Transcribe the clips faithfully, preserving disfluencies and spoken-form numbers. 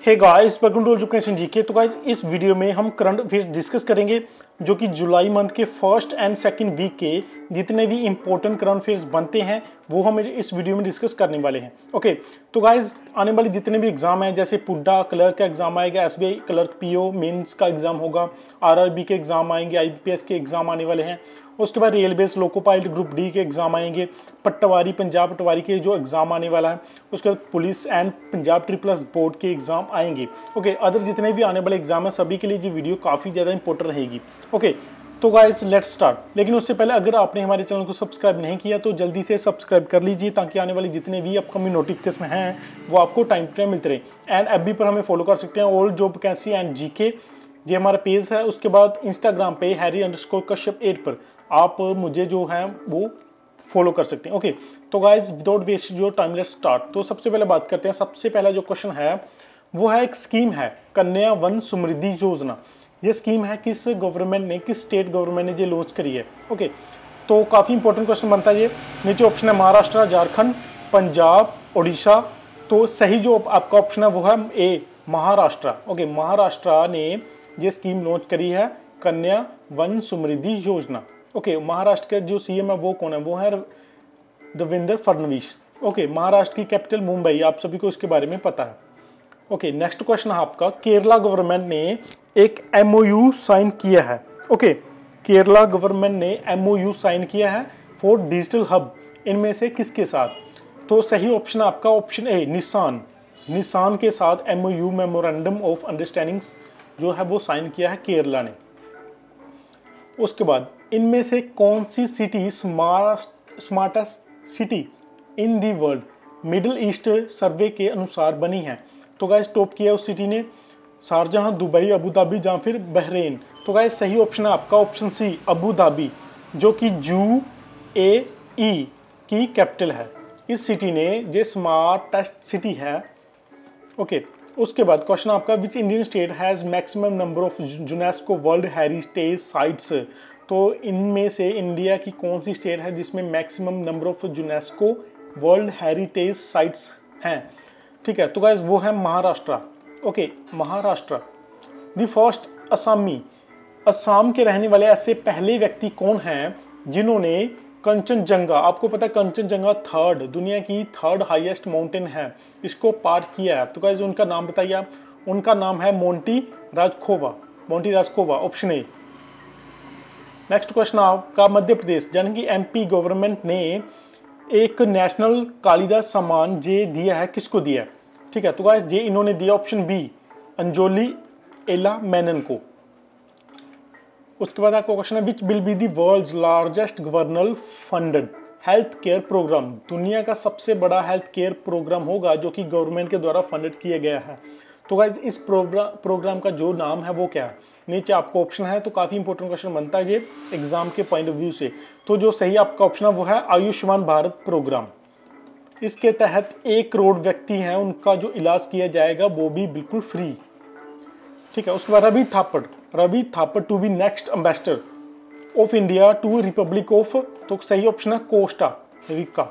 Hey guys, welcome to education GK. तो guys इस video में हम करंट अफेयर्स डिस्कस करेंगे जो कि जुलाई मंथ के फर्स्ट एंड सेकंड वीक के जितने भी इंपॉर्टेंट करंट अफेयर्स बनते हैं वो हम इस वीडियो में डिस्कस करने वाले हैं। ओके, तो गाइस आने वाले जितने भी एग्जाम हैं, जैसे पुड्डा क्लर्क का एग्जाम आएगा, एसबीआई क्लर्क पीओ मेंस का एग्जाम होगा, आरआरबी के एग्जाम आएंगे, आईपीएस के एग्जाम आने वाले हैं। उसके बाद railways loco pilot group D के एग्जाम आएंगे, पटवारी पंजाब पटवारी के जो एग्जाम आने वाला है, उसके बाद police and Punjab triple S board के एग्जाम आएंगे। ओके, अदर जितने भी आने वाले एग्जाम है सभी के लिए ये वीडियो काफ़ी ज़्यादा इंपॉर्टेंट रहेगी। ओके, तो गाइस लेट्स स्टार्ट। लेकिन उससे पहले अगर आपने हमारे चैनल को सब्सक्राइब नहीं किया तो जल्दी से सब्सक्राइब कर लीजिए ताकि आने वाली जितने भी अपकमिंग नोटिफिकेशन हैं वो आपको टाइम टू टाइम मिलते रहे। एंड एफबी पर हमें फॉलो कर सकते हैं, all job vacancy and GK, ये हमारा पेज है। उसके बाद इंस्टाग्राम पे हैरी अंडरस्कोर कश्यप एट पर आप मुझे जो है वो फॉलो कर सकते हैं। ओके, तो guys without waste your time let's start. तो सबसे पहले बात करते हैं, सबसे पहला जो क्वेश्चन है वो है एक स्कीम है कन्या वन समृद्धि योजना। ये स्कीम है किस गवर्नमेंट ने, किस स्टेट गवर्नमेंट ने ये लॉन्च करी है। ओके, तो काफ़ी इंपॉर्टेंट क्वेश्चन बनता है ये। नीचे ऑप्शन है महाराष्ट्र, झारखंड, पंजाब, उड़ीसा। तो सही जो आपका ऑप्शन है वो है ए महाराष्ट्र। ओके, महाराष्ट्र ने ये स्कीम लॉन्च करी है कन्या वन समृद्धि योजना। ओके, महाराष्ट्र के जो सीएम है वो कौन है, वो है देवेंद्र फडणवीस। ओके, महाराष्ट्र की कैपिटल मुंबई, आप सभी को इसके बारे में पता है। ओके, नेक्स्ट क्वेश्चन है आपका, केरला गवर्नमेंट ने एक एमओयू साइन किया है। ओके, केरला गवर्नमेंट ने एमओयू साइन किया है फॉर डिजिटल हब, इनमें से किसके साथ? तो सही ऑप्शन आपका ऑप्शन ए निसान। निसान के साथ एमओयू मेमोरेंडम ऑफ अंडरस्टैंडिंग जो है वो साइन किया है केरला ने। उसके बाद इनमें से कौन सी city smart smartest city in the world Middle East survey के अनुसार बनी है? तो गाइस टॉप किया उस सिटी ने शारजहां, दुबई, अबू धाबी या फिर बहरीन। तो गाइस सही ऑप्शन है आपका ऑप्शन सी अबू धाबी, जो कि यू ए ई की कैपिटल है। इस सिटी ने जो स्मार्टेस्ट सिटी है। ओके, उसके बाद क्वेश्चन आपका, which Indian state has maximum number of UNESCO world heritage sites? तो इनमें से इंडिया की कौन सी स्टेट है जिसमें maximum number of UNESCO world heritage sites हैं? ठीक है, तो गाइस वो है Maharashtra. Okay, Maharashtra. The first असामी, असम के रहने वाले ऐसे पहले व्यक्ति कौन हैं जिन्होंने कंचनजंगा, आपको पता है कंचनजंगा थर्ड दुनिया की थर्ड हाईएस्ट माउंटेन है, इसको पार किया है। तो गाइस उनका नाम बताइए आप। उनका नाम है Monty Rajkhowa. Monty Rajkhowa, option A. Next question आपका, मध्य प्रदेश यानी कि एमपी गवर्नमेंट ने एक नेशनल कालिदास सम्मान जे दिया है, किसको दिया है? ठीक है, तो गाइस जे इन्होंने दिया ऑप्शन बी अंजोली एला मेनन को। उसके बाद आपका क्वेश्चन है, which will be the world's largest government funded health care programme? दुनिया का सबसे बड़ा हेल्थ केयर प्रोग्राम होगा जो कि गवर्नमेंट के द्वारा फंडेड किया गया है। तो गाइज इस प्रोग्राम प्रोग्राम का जो नाम है वो क्या है? नीचे आपको ऑप्शन है, तो काफ़ी इंपॉर्टेंट क्वेश्चन बनता है ये एग्जाम के पॉइंट ऑफ व्यू से। तो जो सही आपका ऑप्शन है वो है आयुष्मान भारत प्रोग्राम। इसके तहत एक करोड़ व्यक्ति हैं, उनका जो इलाज किया जाएगा वो भी बिल्कुल फ्री। ठीक है, उसके बाद Ravi Thapar, Ravi Thapar to be next ambassador of India to republic of, तो सही ऑप्शन है कोस्टा रिका।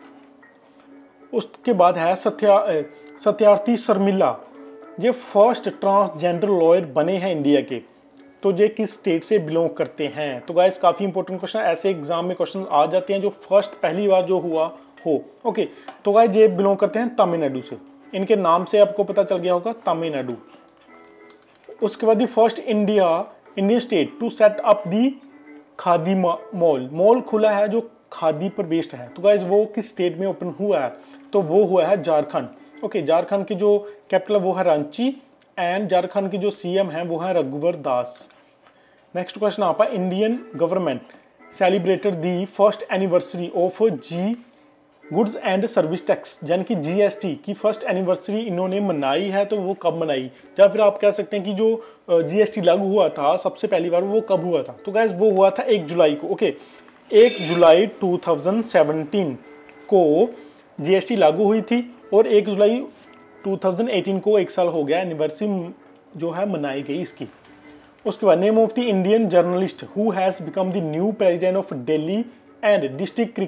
उसके बाद है सत्या सत्यार्थी शर्मिला, ये फर्स्ट ट्रांसजेंडर लॉयर बने हैं इंडिया के। तो ये किस स्टेट से बिलोंग करते हैं? तो गाइस काफ़ी इंपॉर्टेंट क्वेश्चन, ऐसे एग्जाम में क्वेश्चन आ जाते हैं जो फर्स्ट पहली बार जो हुआ हो। ओके, तो गाइस ये बिलोंग करते हैं तमिलनाडु से, इनके नाम से आपको पता चल गया होगा तमिलनाडु। उसके बाद the first India Indian state to set up the khadi mall, mall खुला है जो खादी पर बेस्ड है। तो गाइस वो किस स्टेट में ओपन हुआ है? तो वो हुआ है झारखंड। ओके, झारखंड की जो कैपिटल वो है रांची एंड झारखंड की जो सीएम है वो है रघुवर दास। नेक्स्ट क्वेश्चन आपका, Indian government celebrated the first anniversary of the goods and service tax यानी कि जीएसटी की फर्स्ट एनिवर्सरी इन्होंने मनाई है, तो वो कब मनाई? या फिर आप कह सकते हैं कि जो जीएसटी लागू हुआ था सबसे पहली बार वो कब हुआ था? तो गाइस वो हुआ था एक जुलाई को। ओके, एक जुलाई टू थाउजेंड सेवेंटीन को जीएसटी लागू हुई थी और एक जुलाई टू थाउजेंड एटीन को एक साल हो गया एनिवर्सरी जो है मनाई गई इसकी। उसके बाद name of the Indian journalist who has become the new president of Delhi and district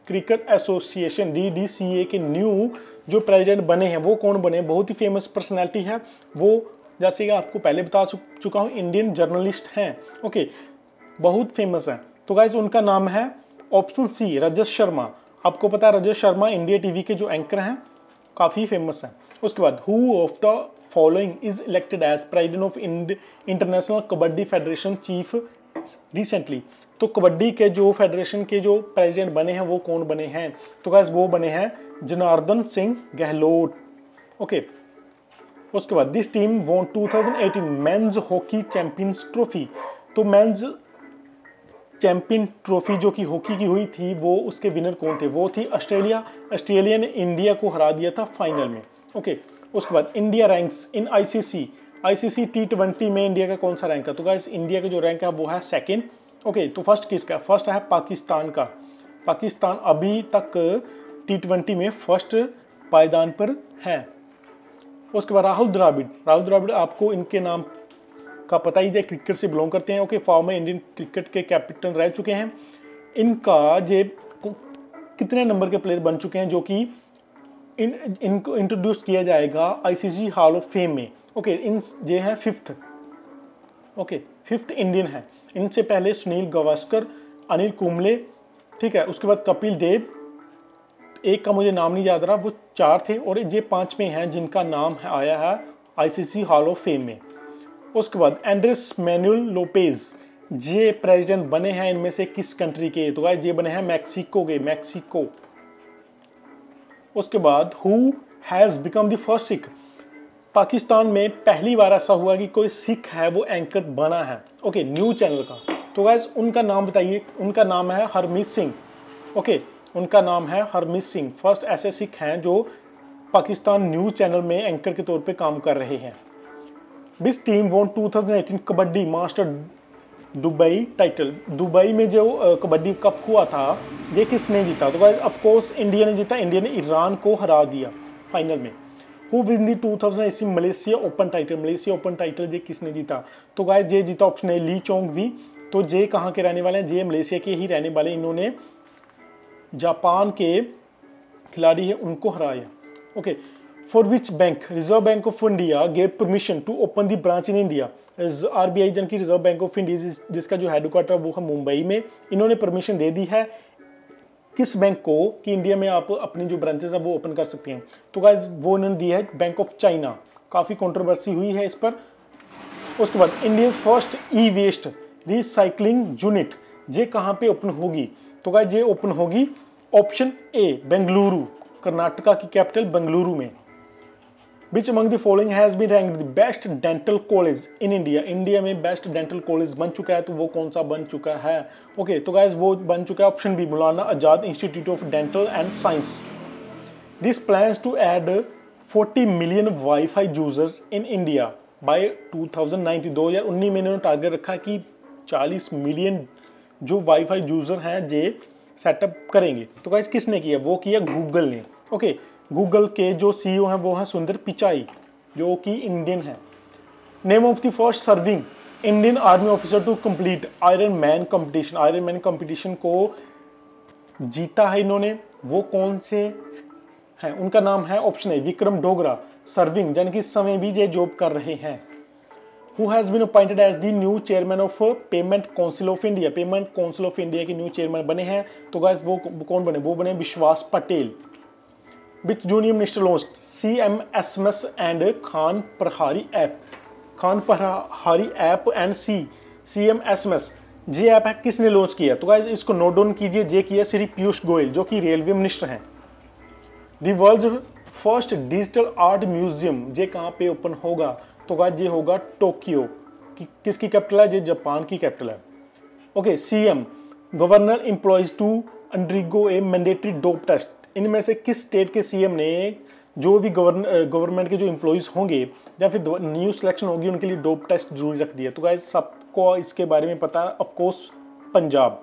cricket association D D C A के न्यू जो प्रेसिडेंट बने हैं वो कौन बने, बहुत ही फेमस पर्सनैलिटी है वो, जैसे कि आपको पहले बता चुका हूँ, इंडियन जर्नलिस्ट हैं। ओके, बहुत फेमस है। तो गाइस उनका नाम है ऑप्शन सी रजत शर्मा। आपको पता है रजत शर्मा इंडिया टीवी के जो एंकर हैं काफ़ी फेमस हैं। उसके बाद who of the following is elected as president of international kabaddi federation chief recently. तो कबड्डी के जो फेडरेशन के जो प्रेसिडेंट बने हैं वो कौन बने हैं, तो गाइस वो बने हैं जनार्दन सिंह गहलोत। ओके, उसके बाद this team won two thousand eighteen men's hockey champions trophy. तो मेंस चैंपियन ट्रॉफी जो कि हॉकी की हुई थी वो उसके विनर कौन थे, वो थी ऑस्ट्रेलिया। ऑस्ट्रेलिया ने इंडिया को हरा दिया था फाइनल में। ओके, उसके बाद India ranks in ICC ICC T twenty में इंडिया का कौन सा रैंक है, तो गाइस इंडिया का जो रैंक है वो है सेकंड। ओके, तो फर्स्ट किसका, फर्स्ट है पाकिस्तान का। पाकिस्तान अभी तक टी ट्वेंटी में फर्स्ट पायदान पर है। उसके बाद राहुल द्रविड़ राहुल द्रविड़ आपको इनके नाम का पता ही है, क्रिकेट से बिलोंग करते हैं। ओके, फॉर्मर इंडियन क्रिकेट के कैप्टन रह चुके हैं। इनका जे कितने नंबर के प्लेयर बन चुके हैं जो कि इन इनको इंट्रोड्यूस किया जाएगा आईसीसी हॉल ऑफ फेम में। ओके, इन ये हैं फिफ्थ। ओके, फिफ्थ इंडियन है। इनसे पहले सुनील गावस्कर, अनिल कुंबले, ठीक है, उसके बाद कपिल देव, एक का मुझे नाम नहीं याद रहा, वो चार थे, और ये पांचवें हैं जिनका नाम है आया है आईसीसी हॉल ऑफ फेम में। उसके बाद एंड्रेस मैनुअल लोपेज, ये प्रेसिडेंट बने हैं इनमें से किस कंट्री के, तो गाइस ये बने हैं मैक्सिको के, मैक्सिको। उसके बाद who has become the first Sikh, Pakistan में पहली बार ऐसा हुआ कि कोई सिख है वो एंकर बना है। ओके, न्यू चैनल का। तो गाइस उनका नाम बताइए, उनका नाम है हरमीत सिंह। ओके, उनका नाम है हरमीत सिंह। फर्स्ट ऐसे सिख हैं जो पाकिस्तान न्यूज चैनल में एंकर के तौर पे काम कर रहे हैं। This team won two thousand eighteen kabaddi master Dubai title. Dubai में जो कबड्डी कप हुआ था ये किसने जीता, तो गाइस ऑफ कोर्स इंडिया ने जीता। इंडिया ने ईरान को हरा दिया फाइनल में। Who win the two thousand eighteen Malaysia open title, Malaysia open title ये किसने जीता, तो गाइस ये जीता ऑप्शन है ली चोंग वी। तो ये कहाँ के रहने वाले हैं, ये मलेशिया के ही रहने वाले। इन्होंने जापान के खिलाड़ी है उनको हराया। Okay, for which bank reserve bank of India gave permission to open the branch in India. RBI जन की रिजर्व बैंक ऑफ इंडिया जिसका जो हेडक्वार्टर वो है मुंबई में, इन्होंने परमिशन दे दी है किस बैंक को कि इंडिया में आप अपनी जो ब्रांचेस है वो ओपन कर सकते हैं, तो गाइस वो इन्होंने दी है बैंक ऑफ चाइना। काफ़ी कंट्रोवर्सी हुई है इस पर। उसके बाद India first e waste recycling unit ये कहाँ पे ओपन होगी, तो गाइस ये ओपन होगी ऑप्शन ए बेंगलुरु, कर्नाटका की कैपिटल बेंगलुरु में। Which among the following has been ranked the best dental college in India? India में बेस्ट डेंटल कॉलेज बन चुका है, तो वो कौन सा बन चुका है। ओके okay, तो गाइज वो बन चुका है option B Maulana Azad institute of dental and science. This plans to add forty million WiFi users in India by two thousand nineteen. दो हज़ार उन्नीस में इन्होंने टारगेट रखा है कि चालीस मिलियन जो वाईफाई यूजर हैं ये सेटअप करेंगे। तो गाइज किसने किया, वो किया गूगल ने। ओके okay, गूगल के जो सीईओ हैं वो हैं सुंदर पिचाई जो कि इंडियन है। Name of the first serving Indian army officer to complete iron man competition. Iron man competition को जीता है इन्होंने, वो कौन से हैं, उनका नाम है option A Vikram Dogra. Serving यानी कि इस समय भी ये जॉब कर रहे हैं। Who has been appointed as the new chairman of payment council of India. Payment council of India के न्यू चेयरमैन बने हैं, तो गाइस वो कौन बने, वो बने Vishwas Patel. Which junior minister launched C M S M S and Khan Prahari app. Khan Prahari app and C C M S M S ये ऐप है किसने लॉन्च किया, तो गाइस इसको नोट डाउन कीजिए। जे किया श्री पीयूष गोयल जो कि रेलवे मिनिस्टर हैं। The world first digital art museum ये कहाँ पे ओपन होगा, तो गाइस ये होगा टोक्यो। कि, किसकी कैपिटल है, ये जापान की कैपिटल है। Okay, C M governor employees to undergo a mandatory dope test. इनमें से किस स्टेट के सीएम ने जो भी गवर्नमेंट के जो एम्प्लॉयज होंगे या फिर न्यू सिलेक्शन होगी उनके लिए डोप टेस्ट जरूरी रख दिया, तो गाइस सबको इसके बारे में पता है, of course Punjab.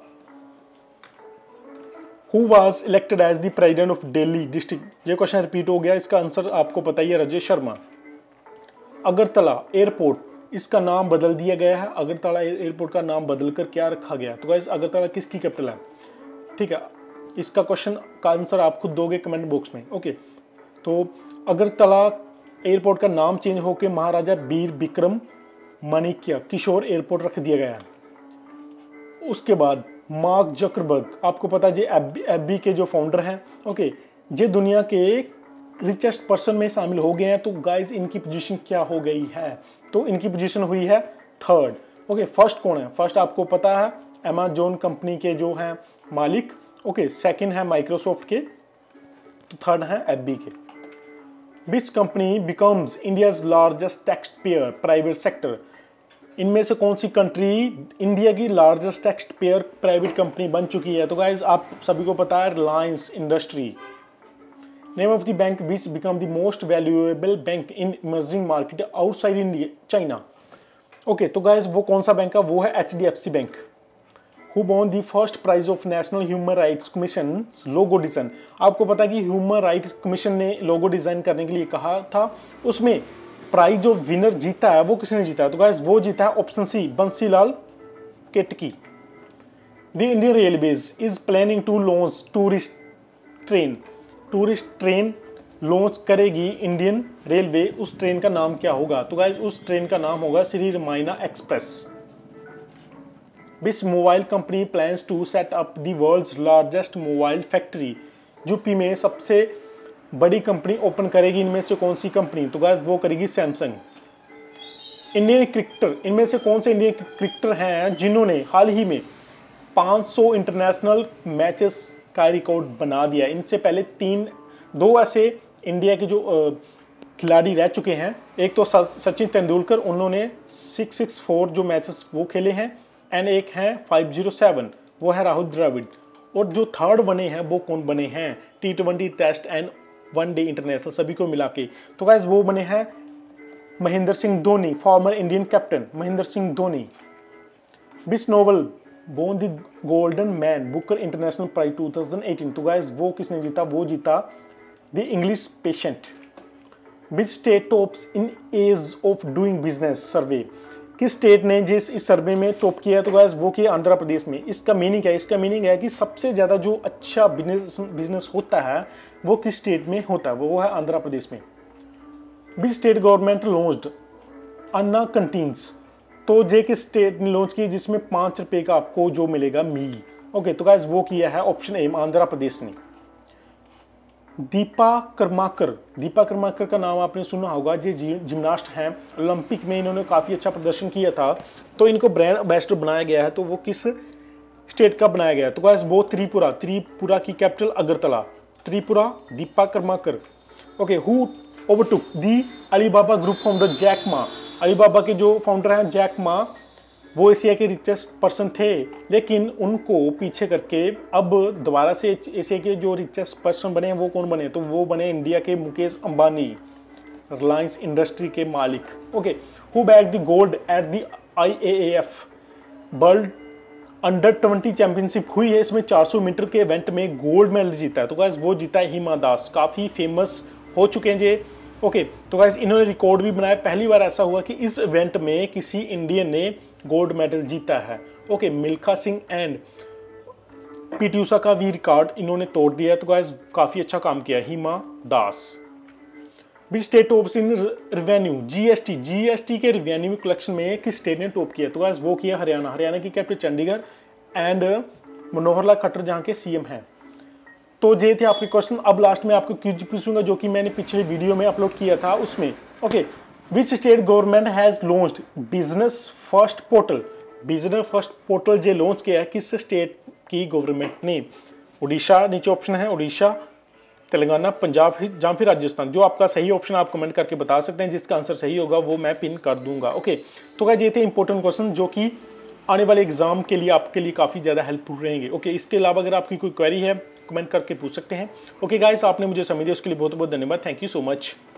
Who was elected as the president of Delhi district. ये क्वेश्चन रिपीट हो गया, इसका आंसर आपको पता ही है, रजत शर्मा। अगरतला एयरपोर्ट इसका नाम बदल दिया गया है। अगरतला एयरपोर्ट का नाम बदलकर क्या रखा गया, तो गाइस अगरतला किसकी कैपिटल है, ठीक है। इसका क्वेश्चन का आंसर आप खुद दोगे कमेंट बॉक्स में। ओके, तो अगरतला एयरपोर्ट का नाम चेंज होकर महाराजा वीर विक्रम माणिक्य किशोर एयरपोर्ट रख दिया गया। उसके बाद मार्क जकरबर्ग, आपको पता है ये एफबी के जो फाउंडर हैं, ओके, ये दुनिया के रिचेस्ट पर्सन में शामिल हो गए हैं। तो गाइस इनकी पोजीशन क्या हो गई है? तो इनकी पोजीशन हुई है थर्ड। ओके, फर्स्ट कौन है? फर्स्ट आपको पता है अमेजोन कंपनी के जो हैं मालिक। ओके, सेकंड है माइक्रोसॉफ्ट के, तो थर्ड है एफबी के। Which company becomes India's largest tax payer private sector? इनमें से कौन सी कंट्री इंडिया की largest tax payer private company बन चुकी है? तो गाइज आप सभी को पता है Reliance industry. Name of the bank which become the most valuable bank in emerging market outside India China. Okay, तो गाइज वो कौन सा बैंक है? वो है H D F C bank. Who won the first prize of national human rights commission logo design? आपको पता है कि ह्यूमन राइट कमीशन ने लोगो डिजाइन करने के लिए कहा था, उसमें प्राइज जो विनर जीता है वो किसने जीता है? तो गाइस वो जीता है option C Bansilal Ketki. The Indian railways is planning to launch tourist train. Tourist train launch करेगी इंडियन रेलवे, उस ट्रेन का नाम क्या होगा? तो गाइस उस ट्रेन का नाम होगा Shri Ramayana express. Which mobile company plans to set up the world's largest mobile factory? UP में सबसे बड़ी कंपनी ओपन करेगी, इनमें से कौन सी कंपनी? तो गाइस वो करेगी सैमसंग। इंडियन क्रिकेटर, इनमें से कौन से इंडियन क्रिकेटर हैं जिन्होंने हाल ही में पाँच सौ इंटरनेशनल मैचेस का रिकॉर्ड बना दिया? इनसे पहले तीन दो ऐसे इंडिया के जो खिलाड़ी रह चुके हैं, एक तो सचिन तेंदुलकर, उन्होंने सिक्स सिक्स फोर जो मैचेस वो खेले हैं, एंड एक हैं फाइव जीरो सेवन, वो है राहुल द्रविड़। और जो थर्ड बने हैं वो कौन बने हैं? T twenty test and one day international सभी को मिला के। तो गाइस वो बने हैं Mahendra Singh Dhoni, former Indian captain Mahendra Singh Dhoni. Which novel won the Golden Man Booker International Prize two thousand eighteen? तो गाइस वो किसने जीता? वो जीता the English Patient. Which state tops in ease of doing business survey? किस स्टेट ने जिस इस सर्वे में टॉप किया है? तो गाइस वो किया आंध्र प्रदेश में। इसका मीनिंग क्या है? इसका मीनिंग है कि सबसे ज़्यादा जो अच्छा बिजनेस बिजनेस होता है वो किस स्टेट में होता है? वो है आंध्र प्रदेश में। Which state government launched Anna canteens? तो जे किस स्टेट ने लॉन्च की जिसमें पाँच रुपये का आपको जो मिलेगा मील? ओके, तो गाइस वो किया है ऑप्शन ए आंध्र प्रदेश ने। दीपा कर्माकर, दीपा कर्माकर का नाम आपने सुना होगा, ये जिम्नास्ट हैं, ओलंपिक में इन्होंने काफ़ी अच्छा प्रदर्शन किया था, तो इनको ब्रांड एम्बेसडर बनाया गया है। तो वो किस स्टेट का बनाया गया है? तो गाइस वो त्रिपुरा। त्रिपुरा की capital Agartala. Tripura, Dipa Karmakar. Okay, who overtook the Alibaba group founder Jack Ma? Alibaba के जो फाउंडर हैं जैक मा, वो एशिया के रिचेस्ट पर्सन थे, लेकिन उनको पीछे करके अब दोबारा से एशिया के जो रिचेस्ट पर्सन बने हैं वो कौन बने? तो वो बने इंडिया के मुकेश अंबानी, रिलायंस इंडस्ट्री के मालिक। Okay, who bag the gold at the I A A F world under twenty championship हुई है, इसमें चार सौ मीटर के इवेंट में गोल्ड मेडल जीता है। तो गाइस वो जीता है हिमा दास, काफ़ी फेमस हो चुके हैं ये। ओके, तो गाइस इन्होंने रिकॉर्ड भी बनाया, पहली बार ऐसा हुआ कि इस इवेंट में किसी इंडियन ने गोल्ड मेडल जीता है। ओके, मिल्खा सिंह एंड पीटी उषा का भी रिकॉर्ड इन्होंने तोड़ दिया है। तो गाइस काफ़ी अच्छा काम किया Hima Das. Which state tops in revenue GST? GST के रेवेन्यू कलेक्शन में किस स्टेट ने टॉप किया? तो गाइस वो किया हरियाणा। हरियाणा की कैपिटल चंडीगढ़ एंड मनोहर लाल खट्टर जहाँ के सीएम हैं। तो ये थे आपके क्वेश्चन। अब लास्ट में आपको क्विज पूछूंगा जो कि मैंने पिछले वीडियो में अपलोड किया था उसमें। Okay, which state government has launched business first portal? Business first portal जो लॉन्च किया है किस स्टेट की गवर्नमेंट ने? उड़ीसा, नीचे ऑप्शन है उड़ीसा, तेलंगाना, पंजाब जहाँ फिर राजस्थान। जो आपका सही ऑप्शन आप कमेंट करके बता सकते हैं, जिसका आंसर सही होगा वो मैं पिन कर दूंगा। ओके, तो गाइस ये थे इंपॉर्टेंट क्वेश्चन जो कि आने वाले एग्जाम के लिए आपके लिए काफ़ी ज़्यादा हेल्पफुल रहेंगे। ओके, इसके अलावा अगर आपकी कोई क्वेरी है कमेंट करके पूछ सकते हैं। ओके गाइस, आपने मुझे समय दिया उसके लिए बहुत बहुत धन्यवाद। Thank you so much.